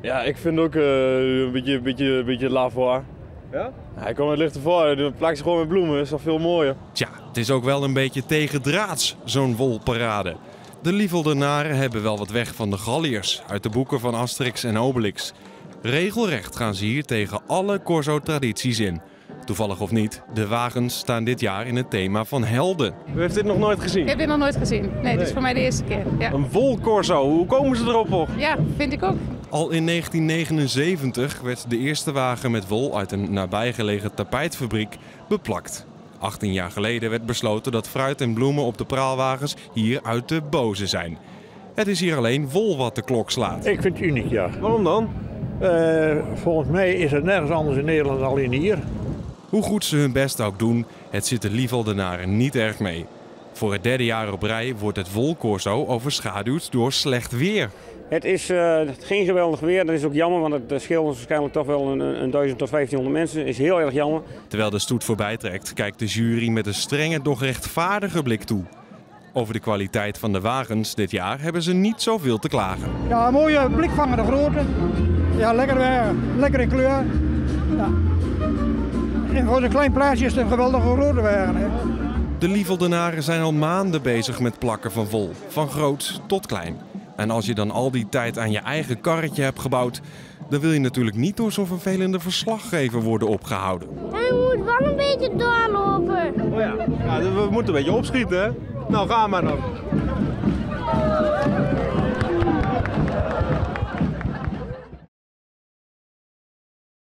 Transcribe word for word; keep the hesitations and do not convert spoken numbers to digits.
Ja, ik vind ook uh, een beetje, beetje, een beetje laat voor. Ja? Hij komt het licht ervoor, dan plakt ze gewoon met bloemen, dat is toch veel mooier. Tja, het is ook wel een beetje tegendraads, zo'n wolparade. De Lieveldenaren hebben wel wat weg van de Galliërs uit de boeken van Asterix en Obelix. Regelrecht gaan ze hier tegen alle Corso-tradities in. Toevallig of niet, de wagens staan dit jaar in het thema van helden. U heeft dit nog nooit gezien? Ik heb dit nog nooit gezien. Nee, nee. Dit is voor mij de eerste keer. Ja. Een wolcorso, hoe komen ze erop? Hoor? Ja, vind ik ook. Al in negentien negenenzeventig werd de eerste wagen met wol uit een nabijgelegen tapijtfabriek beplakt. achttien jaar geleden werd besloten dat fruit en bloemen op de praalwagens hier uit de boze zijn. Het is hier alleen wol wat de klok slaat. Ik vind het uniek, ja. Waarom dan? Uh, volgens mij is het nergens anders in Nederland dan alleen hier. Hoe goed ze hun best ook doen, het zit de Lieveldenaren niet erg mee. Voor het derde jaar op rij wordt het wolcorso overschaduwd door slecht weer. Het is uh, geen geweldig weer, dat is ook jammer, want het scheelt ons waarschijnlijk toch wel een, een duizend tot vijftienhonderd mensen. Dat is heel erg jammer. Terwijl de stoet voorbij trekt, kijkt de jury met een strenge, doch rechtvaardige blik toe. Over de kwaliteit van de wagens dit jaar hebben ze niet zoveel te klagen. Ja, een mooie blikvangende grootte. Ja, lekker weer, lekker in kleur. Ja. En voor zo'n klein plaatsje is het een geweldige grote wagen. Hè. De Lieveldenaren zijn al maanden bezig met plakken van wol, van groot tot klein. En als je dan al die tijd aan je eigen karretje hebt gebouwd, dan wil je natuurlijk niet door zo'n vervelende verslaggever worden opgehouden. Hij moet wel een beetje doorlopen. Oh ja. Ja, we moeten een beetje opschieten, hè? Nou, ga maar dan.